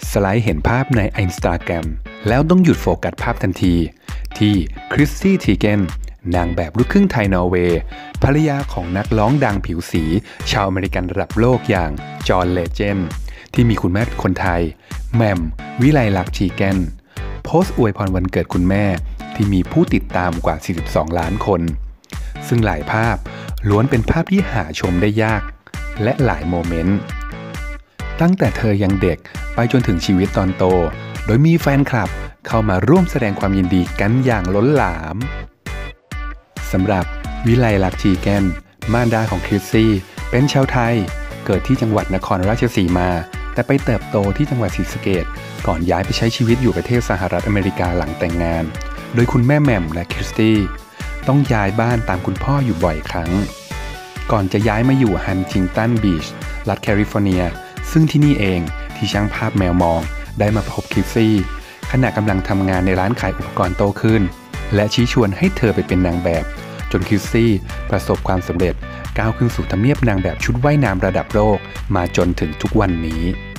สไลด์เห็นภาพใน Instagram แล้วต้องหยุดโฟกัสภาพทันทีที่คริสซี่ทีเกนนางแบบลูกครึ่งไทยนอร์เวย์ภรรยาของนักร้องดังผิวสีชาวอเมริกันระดับโลกอย่างจอห์นเลเจนด์ที่มีคุณแม่คนไทยแหม่มวิไลลักษณ์ทีเกนโพสต์อวยพรวันเกิดคุณแม่ที่มีผู้ติดตามกว่า42ล้านคนซึ่งหลายภาพล้วนเป็นภาพที่หาชมได้ยากและหลายโมเมนต์ตั้งแต่เธอยังเด็กไปจนถึงชีวิตตอนโตโดยมีแฟนคลับเข้ามาร่วมแสดงความยินดีกันอย่างล้นหลามสำหรับวิไลลักษณ์ทีเกนมารดาของคริสซี่เป็นชาวไทยเกิดที่จังหวัดนครราชสีมาแต่ไปเติบโตที่จังหวัดศรีสะเกษก่อนย้ายไปใช้ชีวิตอยู่ประเทศสหรัฐอเมริกาหลังแต่งงานโดยคุณแม่แหม่มและคริสตี้ต้องย้ายบ้านตามคุณพ่ออยู่บ่อยครั้งก่อนจะย้ายมาอยู่ฮันติงตันบีชรัฐแคลิฟอร์เนียซึ่งที่นี่เองที่ช่างภาพแมวมองได้มาพบคริสซี่ขณะกำลังทำงานในร้านขายอุปกรณ์โตขึ้นและชี้ชวนให้เธอไปเป็นนางแบบจนคริสซี่ประสบความสำเร็จก้าวขึ้นสู่ทำเนียบนางแบบชุดว่ายน้ำระดับโลกมาจนถึงทุกวันนี้